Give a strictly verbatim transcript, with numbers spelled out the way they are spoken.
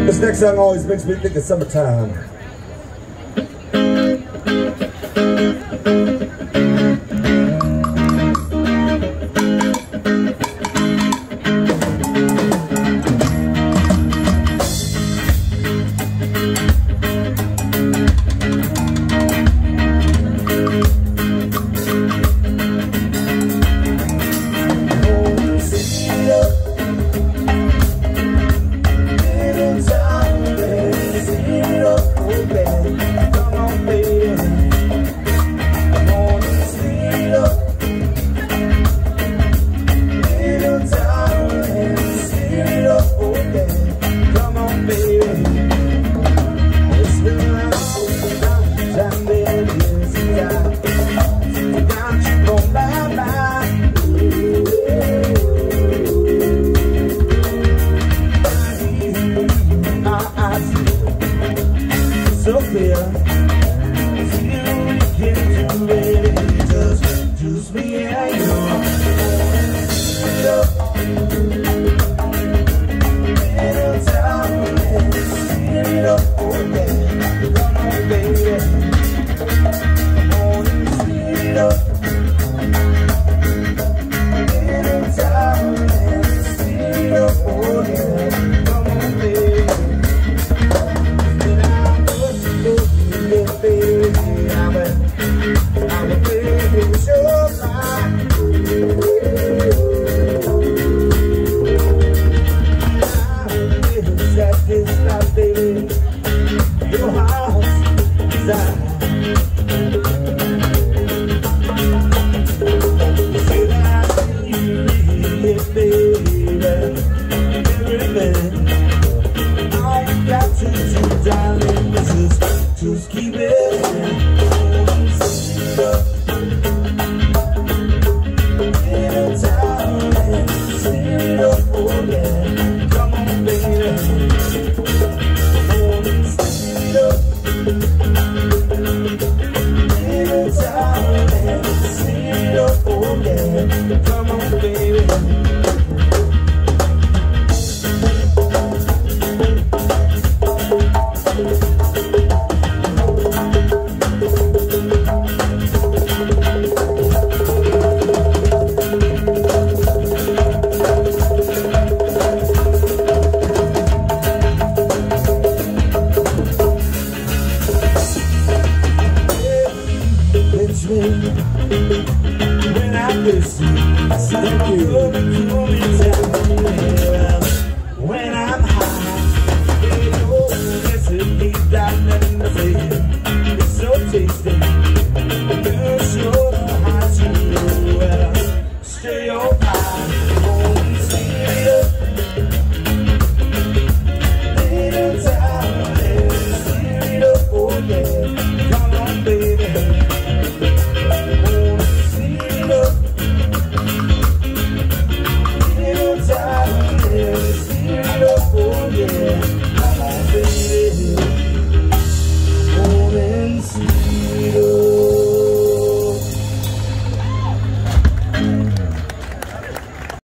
This next song always makes me think of summertime. When I listen, thank you. When I'm high, you know, it's a deep down in the bed. It's so tasty. You sure know how to do it. Stay on high, won't see you. Little time, let's see it up, oh yeah.